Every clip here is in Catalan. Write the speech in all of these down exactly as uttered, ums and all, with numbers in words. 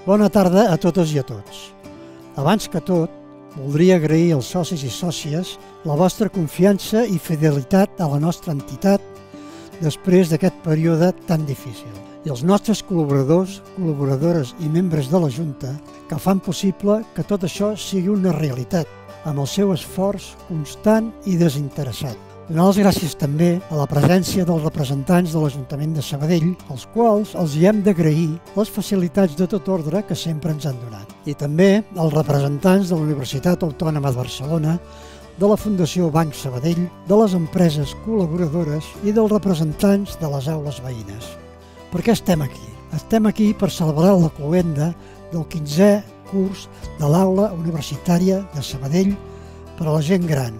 Bona tarda a totes i a tots. Abans que tot, voldria agrair als socis i sòcies la vostra confiança i fidelitat a la nostra entitat després d'aquest període tan difícil. I els nostres col·laboradors, col·laboradores i membres de la Junta que fan possible que tot això sigui una realitat, amb el seu esforç constant i desinteressat. Donar les gràcies també a la presència dels representants de l'Ajuntament de Sabadell, als quals els hi hem d'agrair les facilitats de tot ordre que sempre ens han donat. I també als representants de la Universitat Autònoma de Barcelona, de la Fundació Banc Sabadell, de les empreses col·laboradores i dels representants de les aules veïnes. Per què estem aquí? Estem aquí per celebrar la cloenda del quinzè curs de l'Aula Universitària de Sabadell per a la gent gran,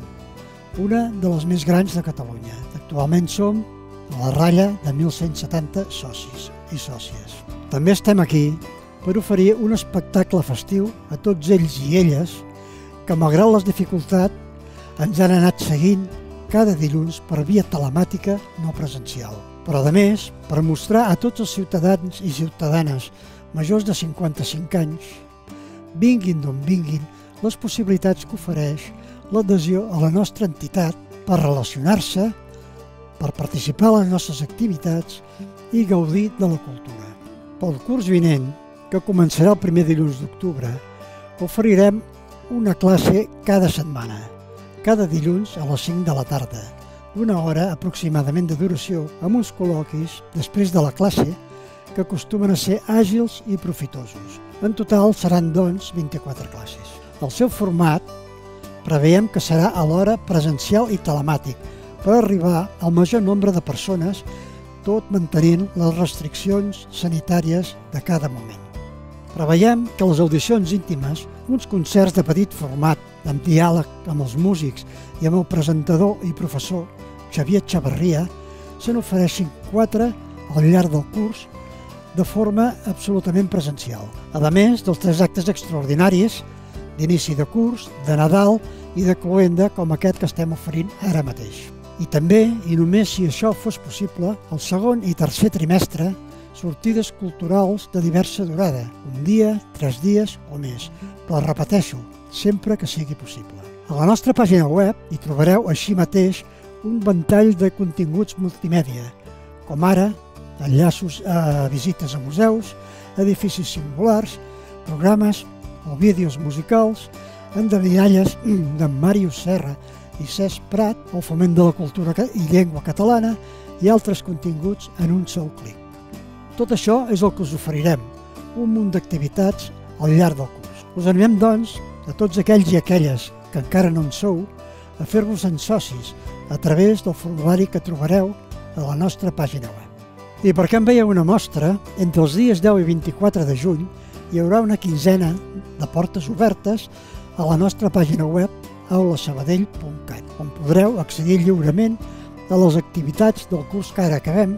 una de les més grans de Catalunya. Actualment som a la ratlla de mil cent setanta socis i sòcies. També estem aquí per oferir un espectacle festiu a tots ells i elles que, malgrat les dificultats, ens han anat seguint cada dilluns per via telemàtica no presencial. Però, a més, per mostrar a tots els ciutadans i ciutadanes majors de cinquanta-cinc anys, vinguin d'on vinguin, les possibilitats que ofereix l'adhesió a la nostra entitat per relacionar-se, per participar a les nostres activitats i gaudir de la cultura. Pel curs vinent, que començarà el primer dilluns d'octubre, oferirem una classe cada setmana, cada dilluns a les cinc de la tarda, d'una hora aproximadament de duració, amb uns col·loquis després de la classe que acostumen a ser àgils i profitosos. En total seran, doncs, vint-i-quatre classes. El seu format preveiem que serà alhora presencial i telemàtic per arribar al major nombre de persones, tot mantenint les restriccions sanitàries de cada moment. Preveiem que les audicions íntimes, uns concerts de petit format, amb diàleg amb els músics i amb el presentador i professor Xavier Xavarria, se n'ofereixin quatre al llarg del curs de forma absolutament presencial. A més dels tres actes extraordinaris d'inici de curs, de Nadal i de cloenda com aquest que estem oferint ara mateix. I també, i només si això fos possible, el segon i tercer trimestre, sortides culturals de diversa durada, un dia, tres dies o més, però repeteixo, sempre que sigui possible. A la nostra pàgina web hi trobareu així mateix un ventall de continguts multimèdia, com ara enllaços a visites a museus, edificis singulars, programes o vídeos musicals, endevinalles d'en Màrius Serra i Cesc Prat, el foment de la cultura i llengua catalana i altres continguts en un sol clic. Tot això és el que us oferirem, un munt d'activitats al llarg del curs. Us animem, doncs, a tots aquells i aquelles que encara no en sou, a fer-vos en socis a través del formulari que trobareu a la nostra pàgina web. I perquè en veieu una mostra, entre els dies deu i vint-i-quatre de juny hi haurà una quinzena de portes obertes a la nostra pàgina web aula sabadell punt cat, on podreu accedir lliurement a les activitats del curs que ara acabem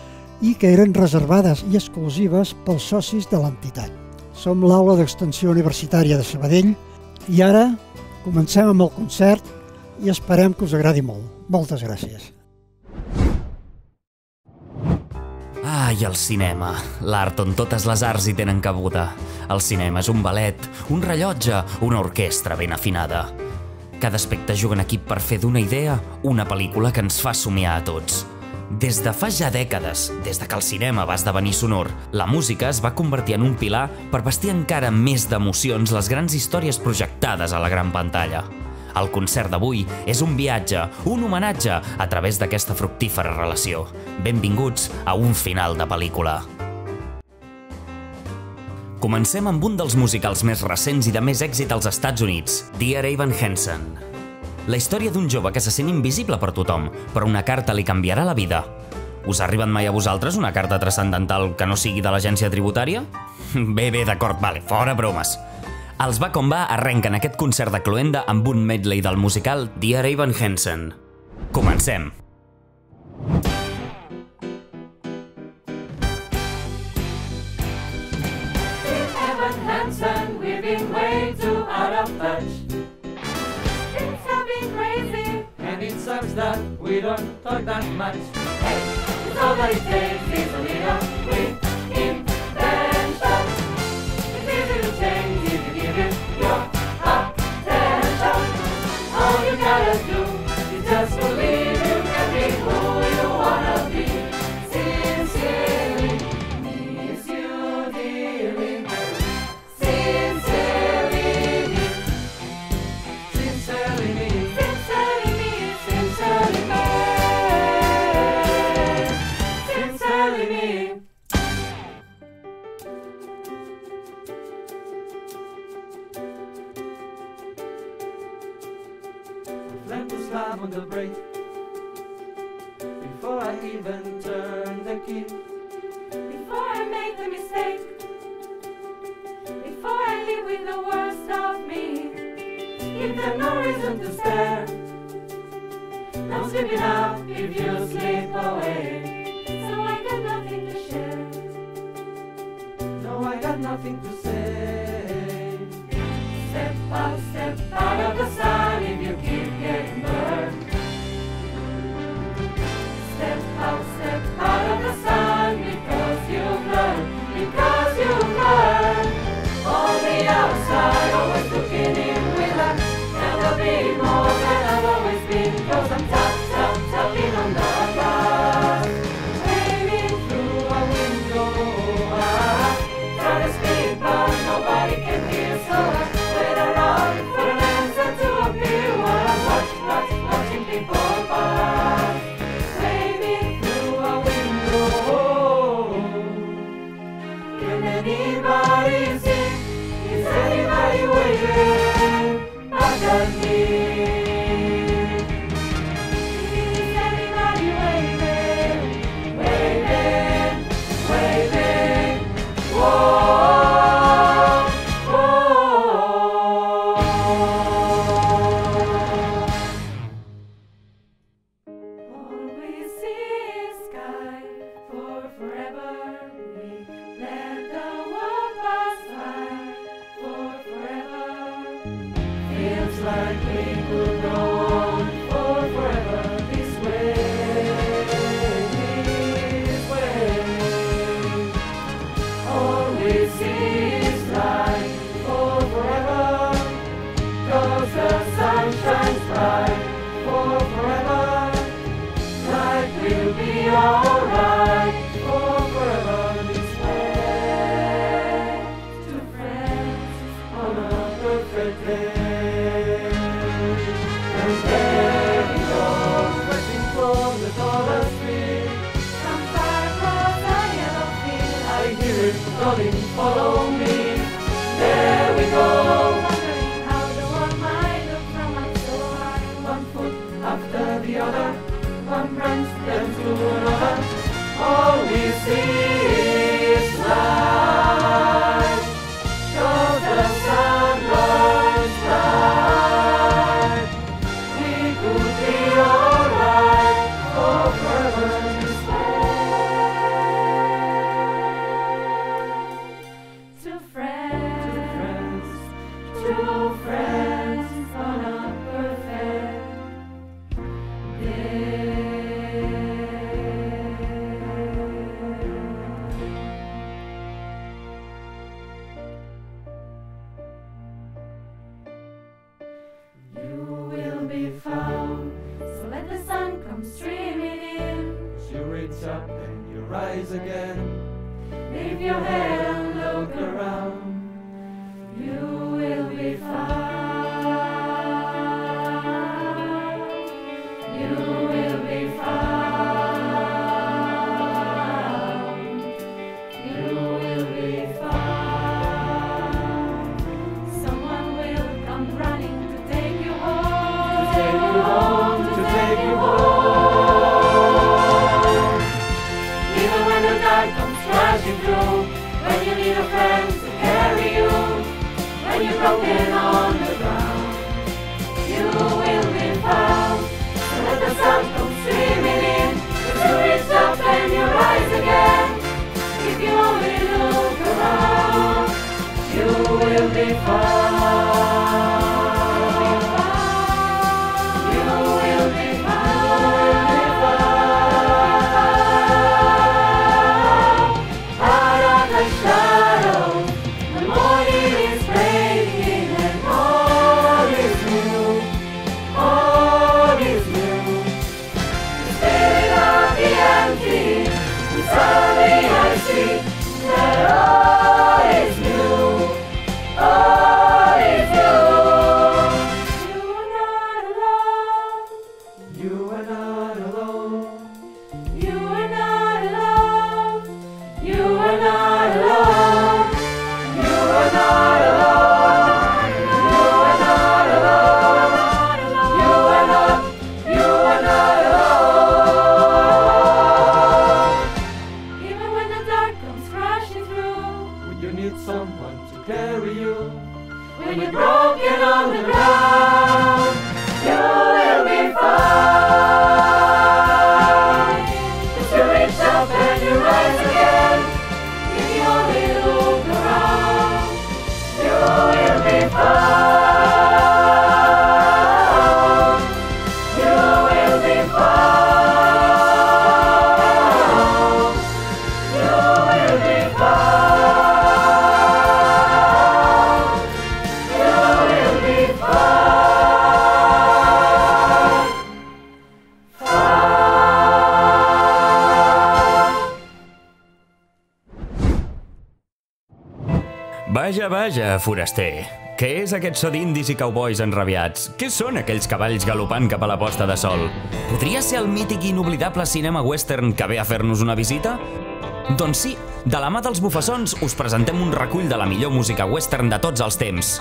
i que eren reservades i exclusives pels socis de l'entitat. Som l'Aula d'Extensió Universitària de Sabadell i ara comencem amb el concert i esperem que us agradi molt. Moltes gràcies. Ai, el cinema, l'art on totes les arts hi tenen cabuda. El cinema és un ballet, un rellotge, una orquestra ben afinada. Cada aspecte juga en equip per fer d'una idea una pel·lícula que ens fa somiar a tots. Des de fa ja dècades, des de que el cinema va esdevenir sonor, la música es va convertir en un pilar per vestir encara més d'emocions les grans històries projectades a la gran pantalla. El concert d'avui és un viatge, un homenatge a través d'aquesta fructífera relació. Benvinguts a un final de pel·lícula. Comencem amb un dels musicals més recents i de més èxit als Estats Units, Dear Evan Hansen. La història d'un jove que se sent invisible per tothom, però una carta li canviarà la vida. Us ha arribat mai a vosaltres una carta transcendental que no sigui de l'agència tributària? Bé, bé, d'acord, vale, fora bromes. Els Va Com Va arrenquen aquest concert de cloenda amb un medley del musical Dear Evan Hansen. Comencem! Evan Hansen, we've been way too out of touch. Things have been crazy, and it sucks that we don't talk that much. Hey, it's all that it takes is a little quick invention. break. Before I even turn the key, before I make the mistake, before I live with the worst of me, give them no reason to stare. No sleeping up if you sleep away. so I got nothing to share. No, I got nothing to say. Step out, step out of the sun if you keep getting burned. Step out, step out of the sun because you've learned, because you've learned. On the outside, always looking in with a never be more than I've always been. Cause I'm tap, tap, tapping on the glass, waving through a window. Ah, try to speak but nobody can hear, so I wait around for an answer to appear while I'm watch, watch, watching people pass, waving through a window. Can anybody see? Is anybody waving back at me? Is anybody waving, waving, waving? Whoa, whoa. All we see is sky for forever. We let the world pass by for forever. Feels like we could go on for forever this way, this way. All we see is light for forever, cause the sun shines bright for forever. Life will be alright for forever this way. To friends, On a perfect day. And there he goes, rushing from the taller tree. come far across the yellow field. I hear it calling, follow me. There we go. Wondering how the world might look from up so high. One foot after the other, one branch then to another. All we see is light, cause the sun burns bright. We could be alright for forever this way. To friends, True friends, on a perfect you will be found. so let the sun come streaming in. You reach up and you rise again. Leave your head and look Look around. You will be found. You will be found. You will be found. Someone will come running to take you home. To take you home, to take you home. Even when the dark comes crashing through, when you need a friend to carry you, when you're broken on the ground, you will be found. So let the sun come streaming in, as you reach up and you rise again. If you only look around, you will be found. You will be found. Out of the shadows, the morning is breaking and all is new, all is new. The spirit of the empty, and suddenly I see that all is new, all is new. You are not alone, You are not alone. you are not alone, you are not alone, you are not alone, you are not alone, you are not, you Vaja, vaja, foraster. Què és aquest so d'indis i cowboys enrabiats? Què són aquells cavalls galopant cap a la posta de sol? Podria ser el mític i inoblidable cinema western que ve a fer-nos una visita? Doncs sí, de la mà dels Bufassons us presentem un recull de la millor música western de tots els temps.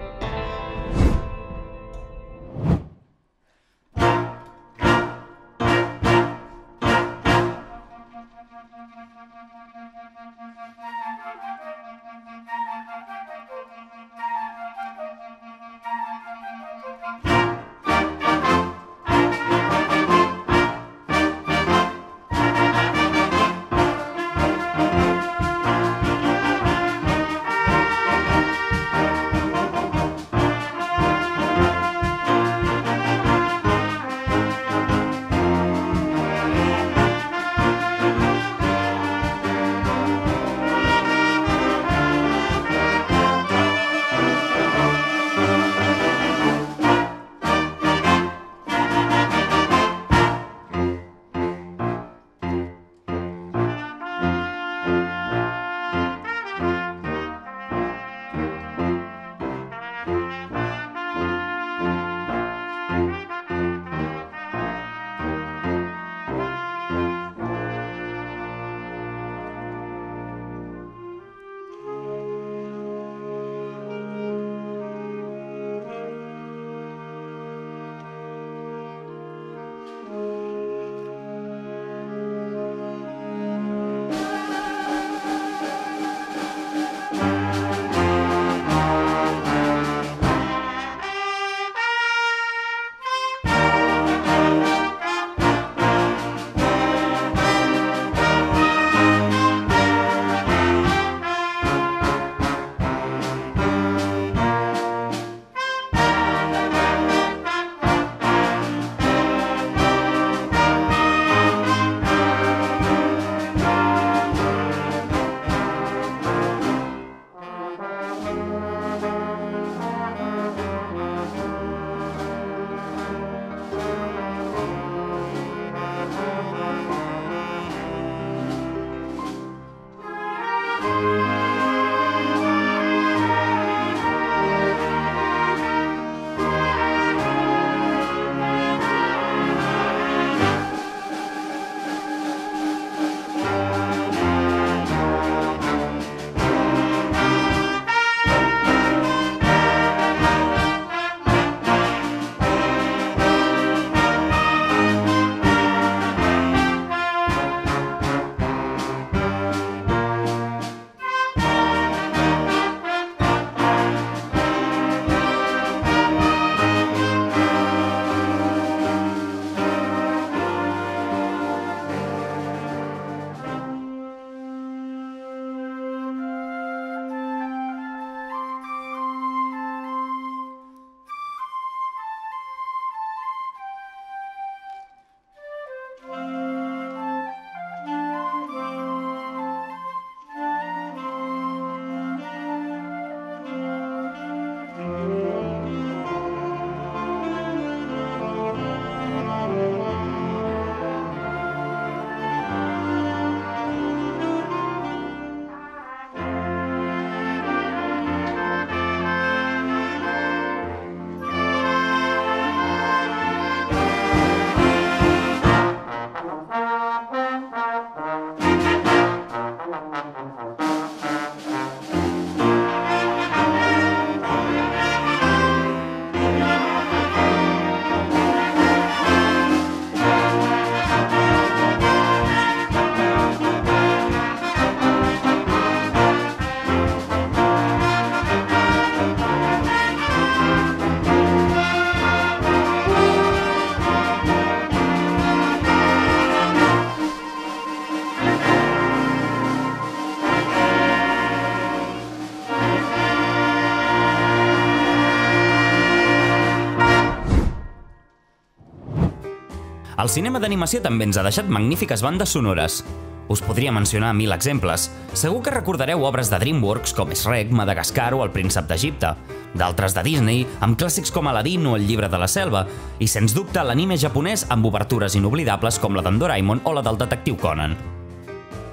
El cinema d'animació també ens ha deixat magnífiques bandes sonores. Us podria mencionar mil exemples. Segur que recordareu obres de DreamWorks com Shrek, Madagascar o El príncep d'Egipte, d'altres de Disney, amb clàssics com Aladdin o El llibre de la selva, i sens dubte l'anime japonès amb obertures inoblidables com la d'en Doraemon o la del detectiu Conan.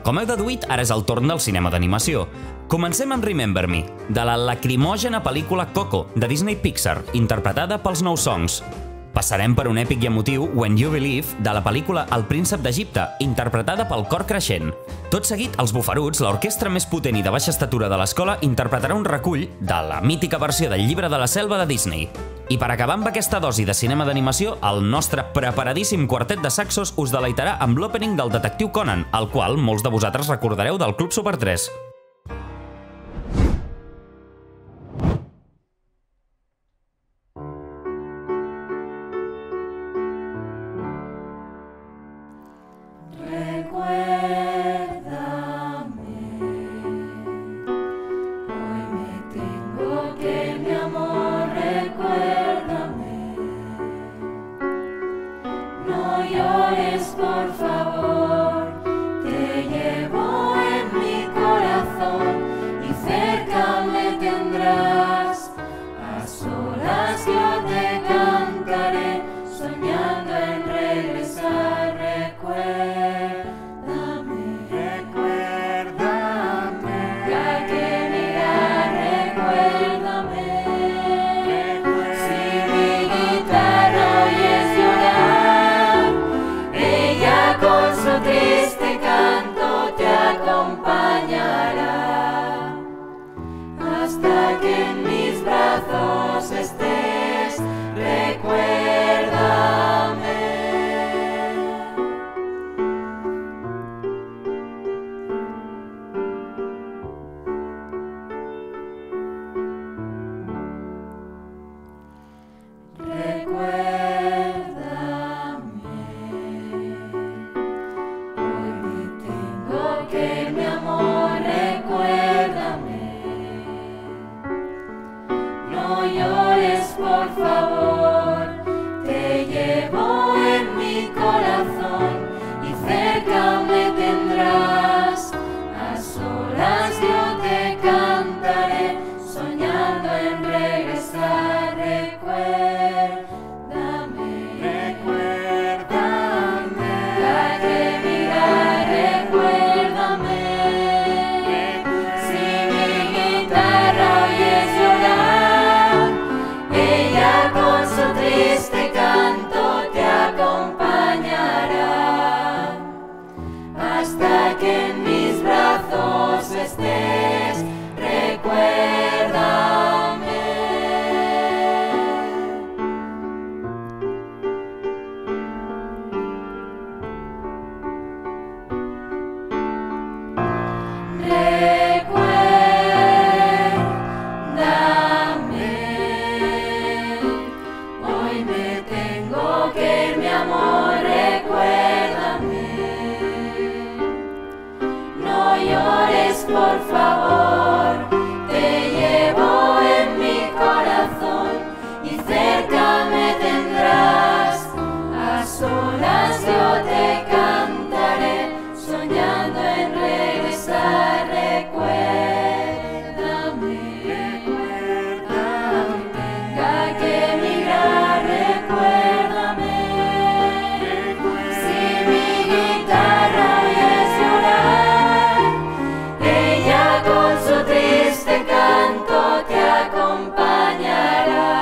Com heu deduït, ara és el torn del cinema d'animació. Comencem amb Remember Me, de la lacrimògena pel·lícula Coco, de Disney Pixar, interpretada pels Nou Songs. Passarem per un èpic i emotiu When You Believe, de la pel·lícula El príncep d'Egipte, interpretada pel Cor Creixent. Tot seguit, els Bufaruts, l'orquestra més potent i de baixa estatura de l'escola, interpretarà un recull de la mítica versió del Llibre de la Selva de Disney. I per acabar amb aquesta dosi de cinema d'animació, el nostre preparadíssim quartet de saxos us deleitarà amb l'opening del Detectiu Conan, el qual molts de vosaltres recordareu del Club Super tres.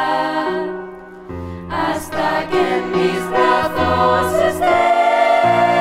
Hasta que en mis brazos estés.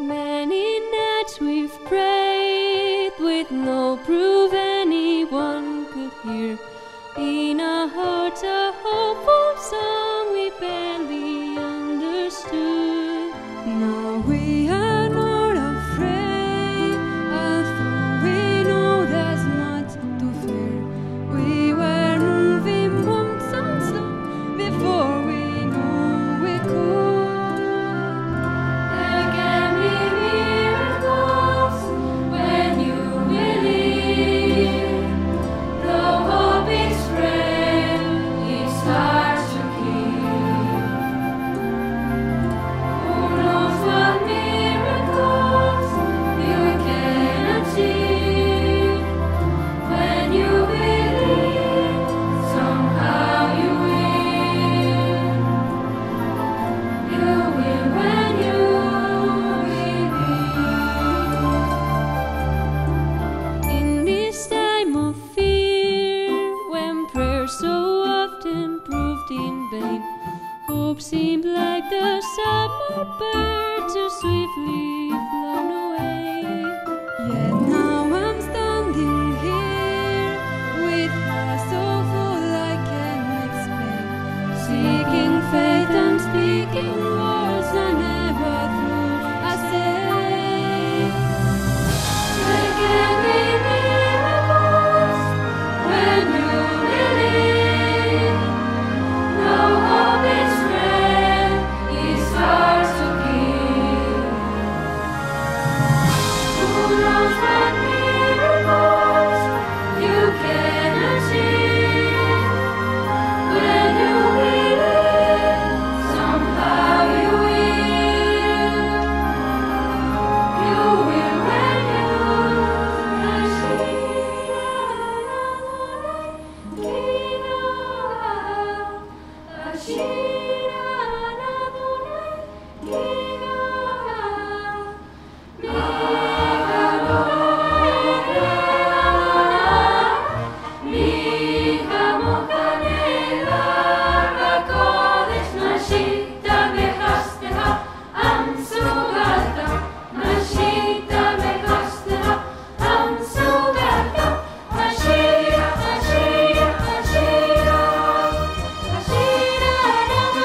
Many nights we've prayed with no proof anyone could hear. In our hearts a hopeful song we barely understood. Now we are not afraid, although we know there's much to fear. We were moving months and slow before we knew we could. There can be miracles when you believe. Though hope is frail, it's hard to keep. Who knows what miracles you can achieve? When you believe, somehow you will. You will when you believe. In this time of fear, when prayer so often proved in vain, hope seemed like the summer bird too swiftly flown away. Yet now I'm standing here with heart so full I can't explain, seeking faith and speaking words I never thought I'd say. There can be miracles when you believe. Though hope is frail, it's hard to keep. Who knows what miracles you can achieve? When you believe, somehow you will. You will when you Ashira, Ashira, Ashira, Ashira,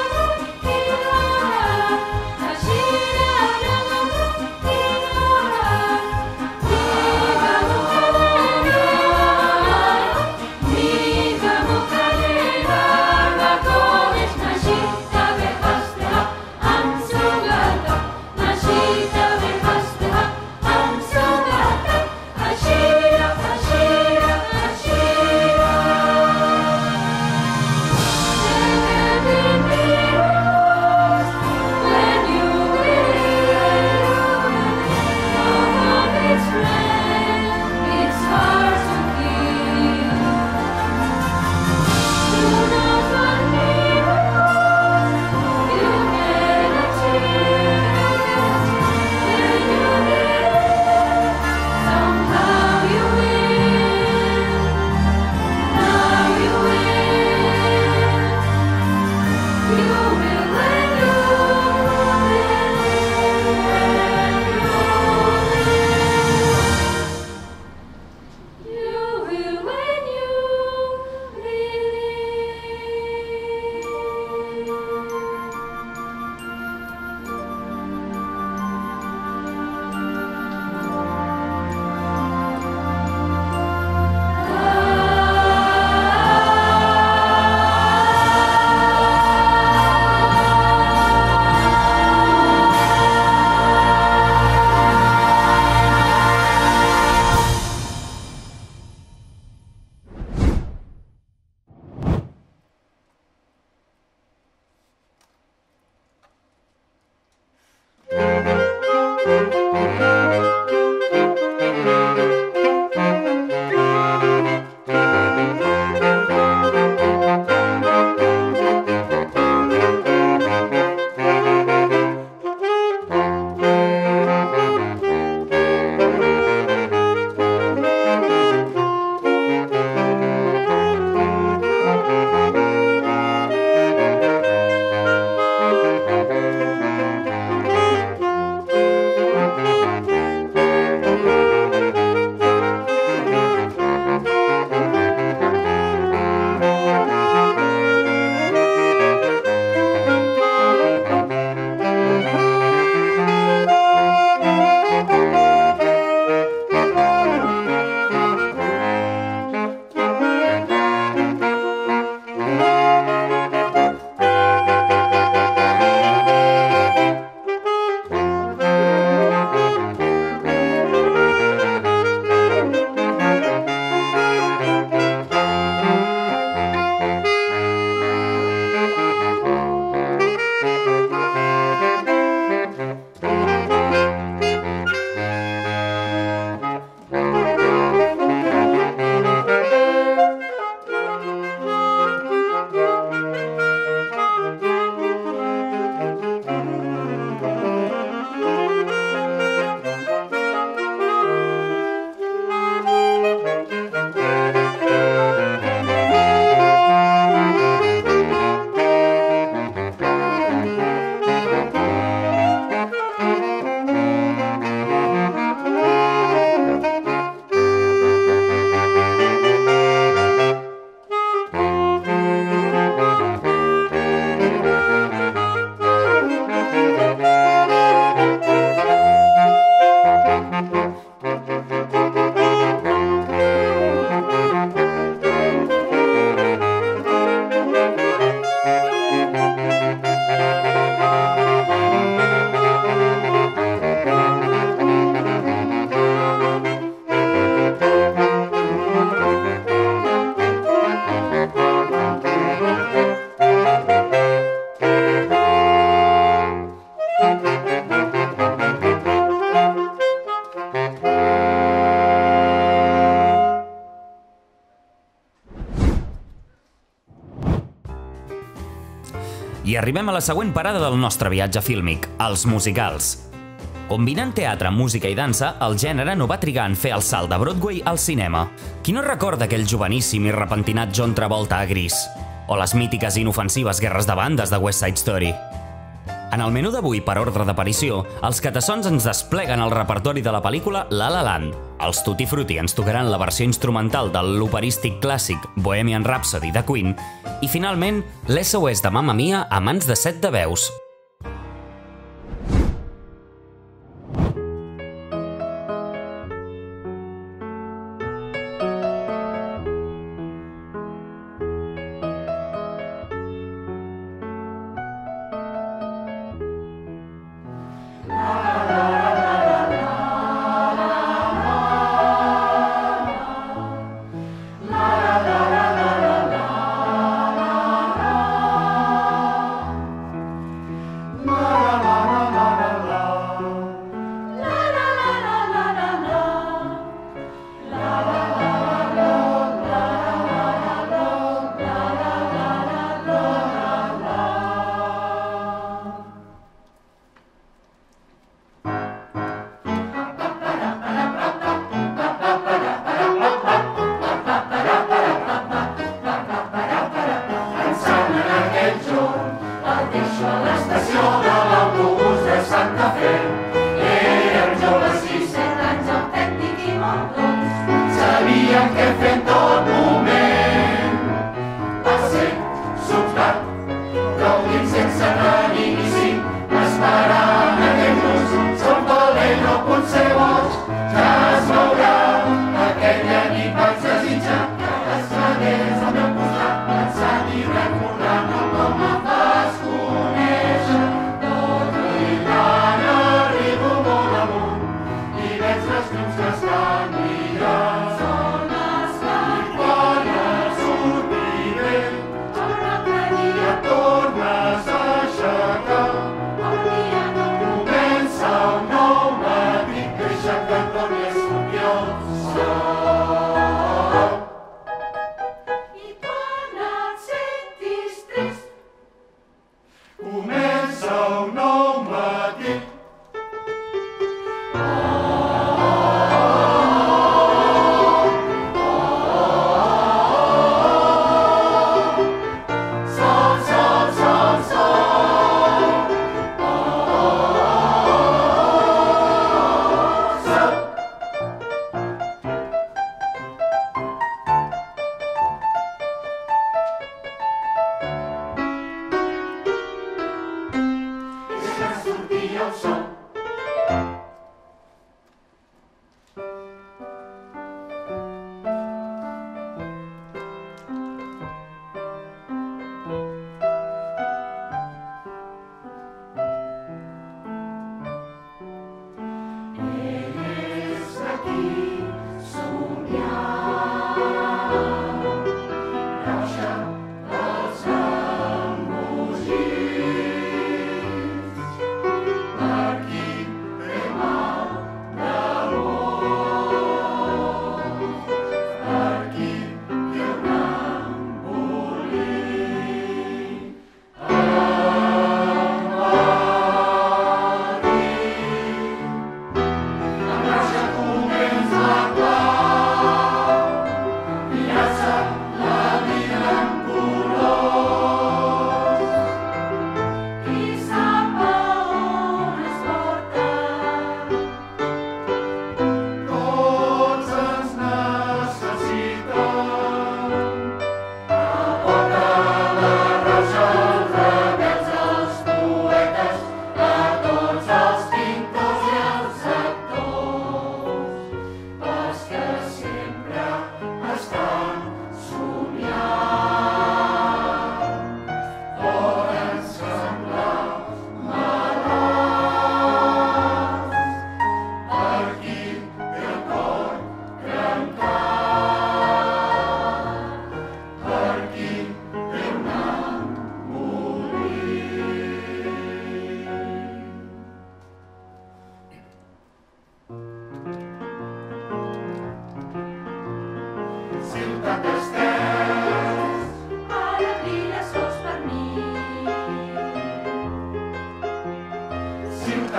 I arribem a la següent parada del nostre viatge fílmic, els musicals. Combinant teatre, música i dansa, el gènere no va trigar en fer el salt de Broadway al cinema. Qui no recorda aquell joveníssim i repentinat John Travolta a Gris? O les mítiques i inofensives guerres de bandes de West Side Story? En el menú d'avui, per ordre d'aparició, els catassons ens despleguen el repertori de la pel·lícula La La Land. Els Tutti Frutti ens tocaran la versió instrumental del l'operístic clàssic Bohemian Rhapsody de Queen i, finalment, l'S O S de Mamma Mia a mans de set de veus.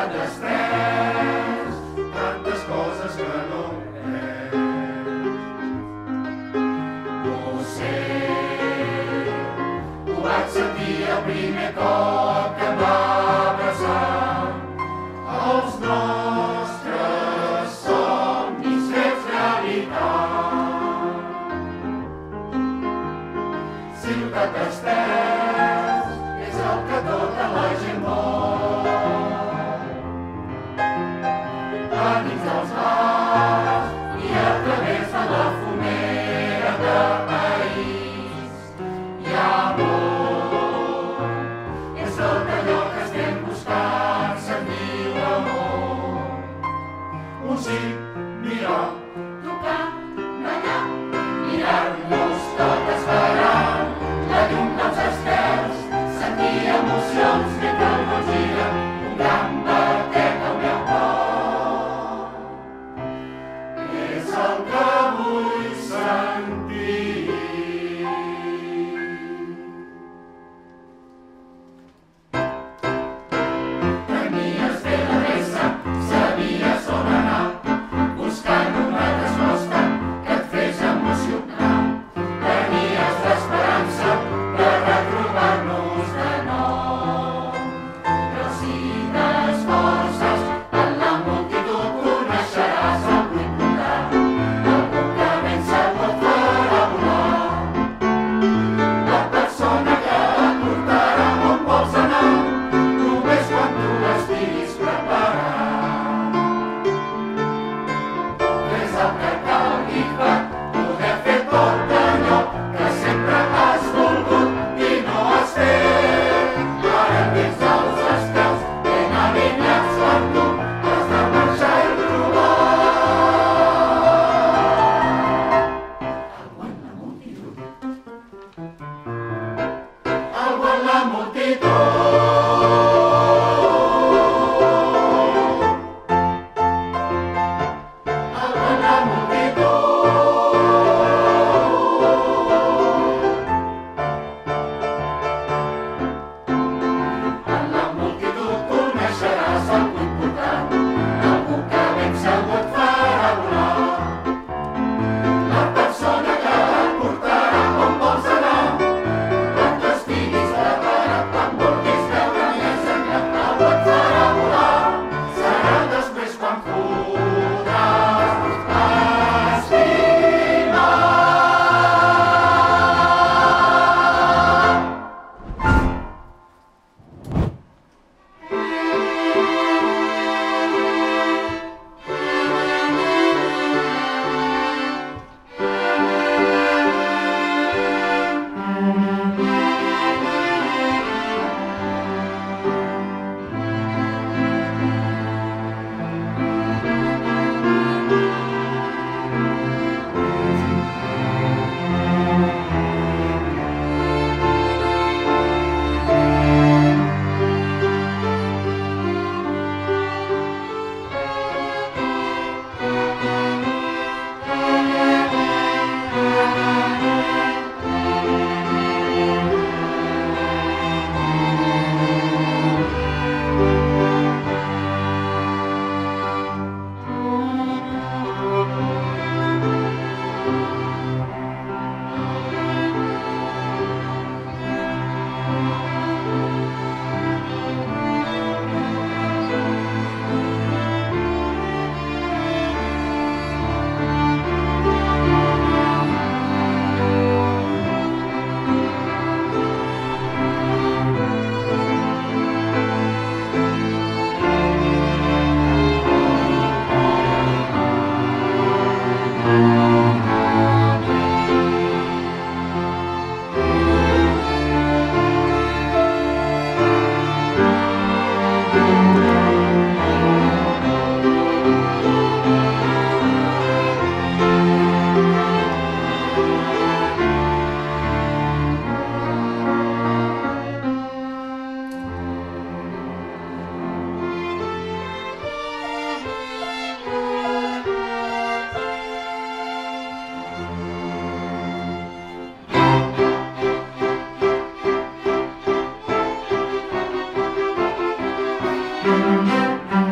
destrès, tantes coses que no veig. Ho sé, ho vaig sentir el primer cop que em va abraçar. Els nostres somnis fets realitat. Ciutat d'estels és el que tota la gent vol. A dins dels bars i a través de la fumera de país hi ha amor. És tot allò que estem buscant, se'n diu amor. Un sí, mirar, tocar, ballar, mirar-nos tot esperant la llum dels estels, sentir emocions mentre el món gira, un gran batet al meu cor. És el que vull sentir. Tenies bé l'adreça, sabies on anar, buscant una resposta que et fes emocionar. Tenies l'esperança de retrobar-nos de nou. Però si t'esforces, en la multitud coneixeràs algú important, algú que ben segur et farà volar. La persona que et portarà on vols anar, només quan tu estiguis preparat. És el que calgui per poder fer tot allò que sempre has volgut i no has fet. Ara dins dels estels ben alineats per tu has de marxar i trobar algú en la multitud. Algú en la multitud. Algú en la multitud. En la multitud coneixeràs algú important, algú que ben segur et farà volar. La persona que et portarà on vols anar, quan tu estiguis preparat, quan vulguis veure més enllà, algú et farà volar. Serà després quan podràs estimar. Thank you.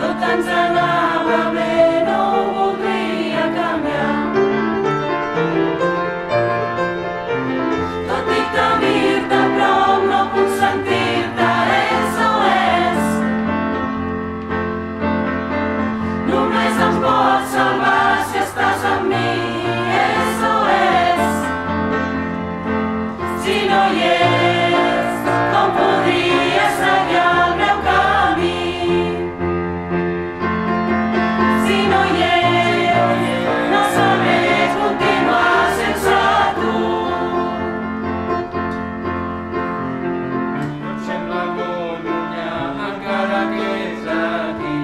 tot ens anava bé, no ho voldria canviar. Tot i tenir-te a prop, no puc sentir-te, és o és. Només em pots salvar si estàs amb mi, és o és. Si no hi és, com podria seguir el meu camí? Si no hi és, no sabré continuar sense tu. Tot sembla molt llunyà, encara que ets aquí.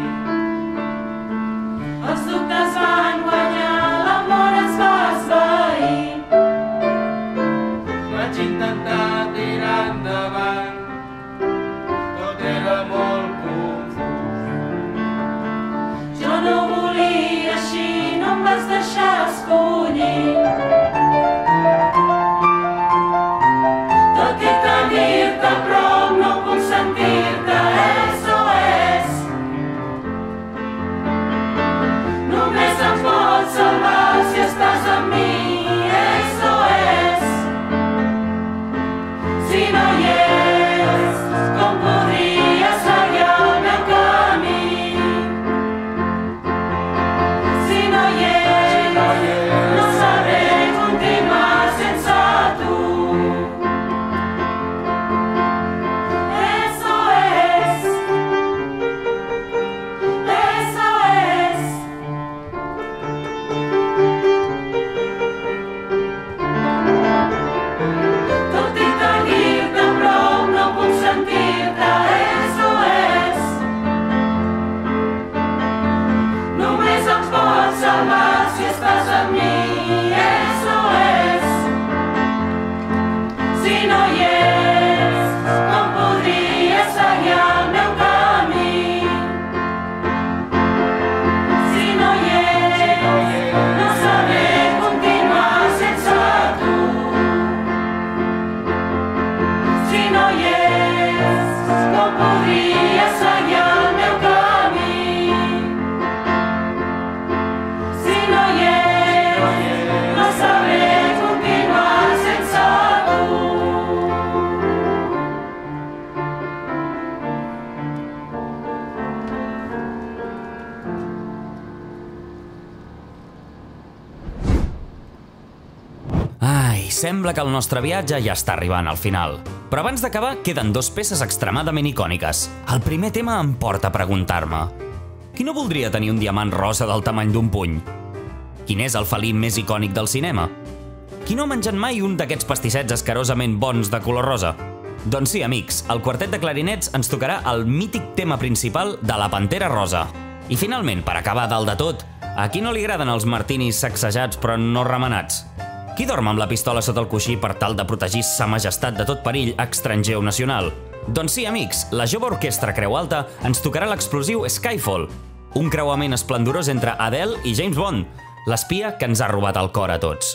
Els dubtes van guanyar, l'amor ens va esvair. Vaig intentar tirar endavant, tot era molt confús. Jo no volia així, no em vas deixar escollir. Tot i tenir-te a prop, no puc sentir-te, és o és. Només em pots salvar si estàs amb mi, és o és. Si no hi és, com podria seguir el meu camí? Si no hi és, no sabré continuar sense tu. És o és, és o és. Tot i tenir-te a prop, no puc sentir-te, és o és. Només em pots salvar si estàs amb mi, és o és. Si no hi és, com podria seguir el meu camí? Si no hi és, no sabré continuar sense tu. Si no hi és, com podria seguir el meu camí? Si no hi és, no sabré continuar sense tu. Ai, sembla que el nostre viatge ja està arribant al final. Però abans d'acabar, queden dos peces extremadament icòniques. El primer tema em porta a preguntar-me: qui no voldria tenir un diamant rosa del tamany d'un puny? Quin és el felí més icònic del cinema? Qui no ha menjat mai un d'aquests pastissets escarosament bons de color rosa? Doncs sí, amics, el quartet de clarinets ens tocarà el mític tema principal de La Pantera Rosa. I finalment, per acabar dalt de tot, a qui no li agraden els martinis sacsejats però no remenats? Qui dorm amb la pistola sota el coixí per tal de protegir sa majestat de tot perill estranger o nacional? Doncs sí, amics, la jove orquestra Creu Alta ens tocarà l'explosiu Skyfall, un creuament esplendorós entre Adele i James Bond, l'espia que ens ha robat el cor a tots.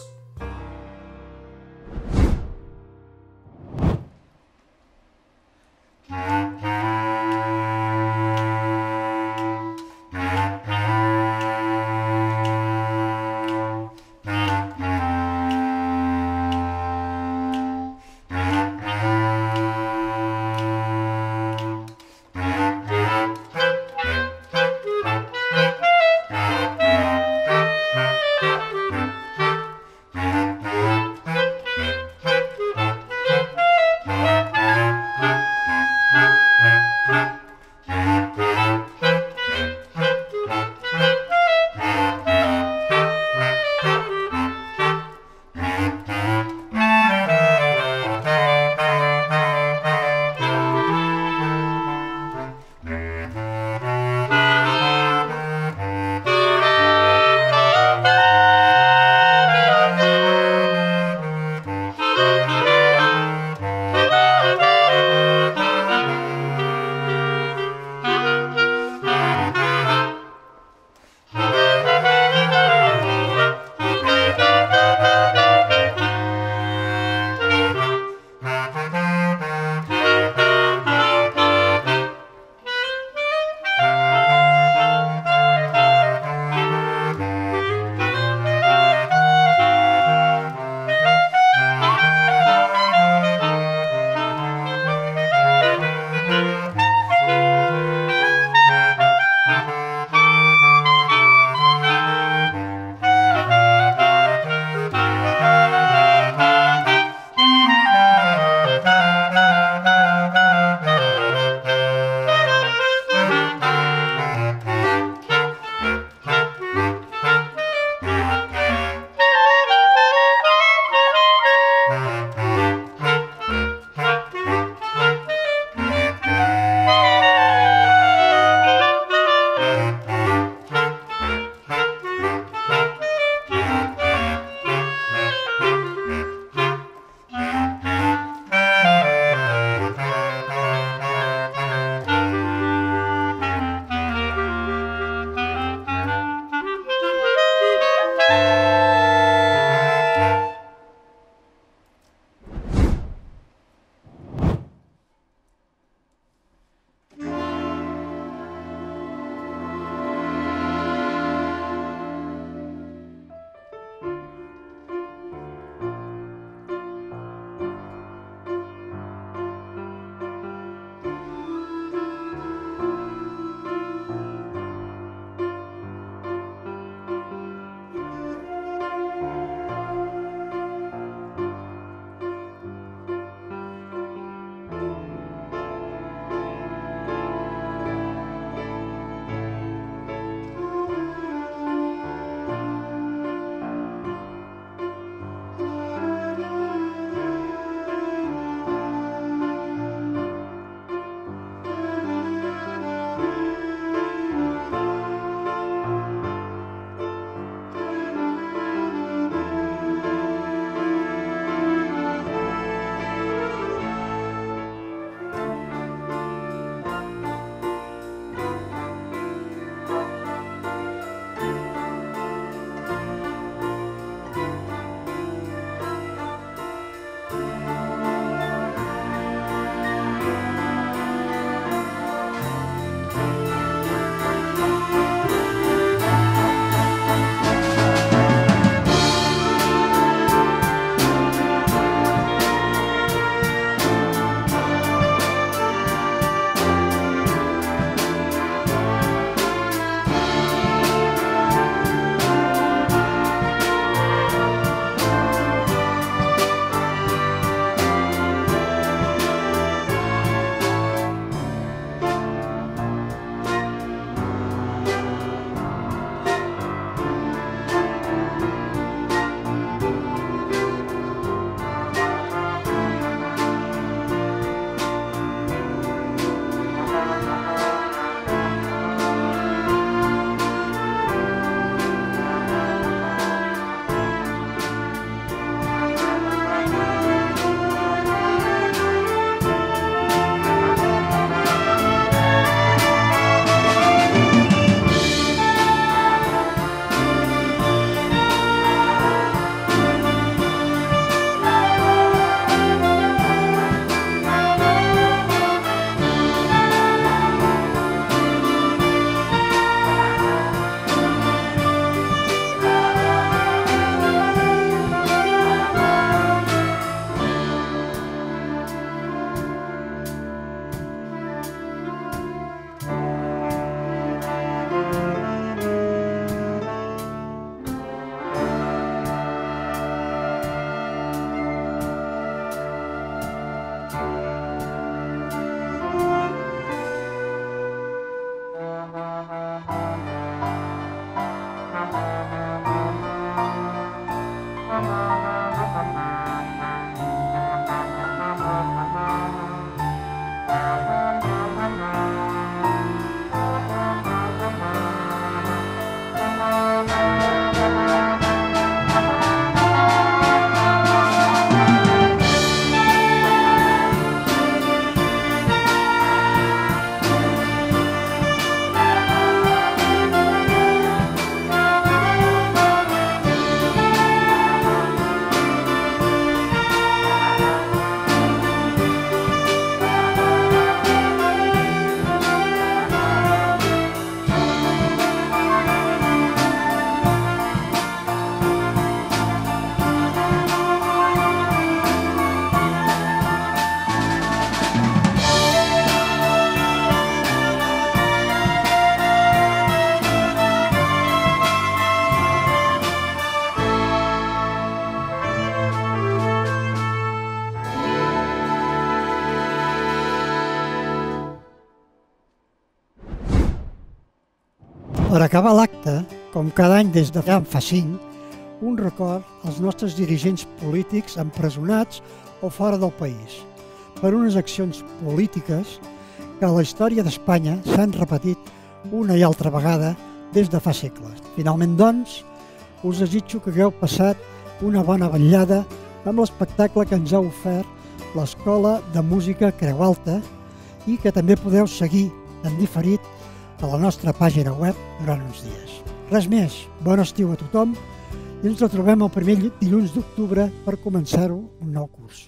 Per acabar l'acte, com cada any des de fa en fa cinc, un record als nostres dirigents polítics empresonats o fora del país per unes accions polítiques que a la història d'Espanya s'han repetit una i altra vegada des de fa segles. Finalment, doncs, us desitjo que hagueu passat una bona vetllada amb l'espectacle que ens ha ofert l'Escola de Música Creu Alta i que també podeu seguir en diferit a la nostra pàgina web durant uns dies. Res més, bon estiu a tothom i ens retrobem el primer dilluns d'octubre per començar-ho un nou curs.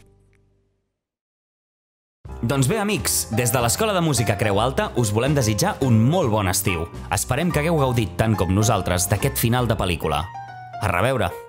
Doncs bé, amics, des de l'Escola de Música Creu Alta us volem desitjar un molt bon estiu. Esperem que hagueu gaudit tant com nosaltres d'aquest final de pel·lícula. A reveure!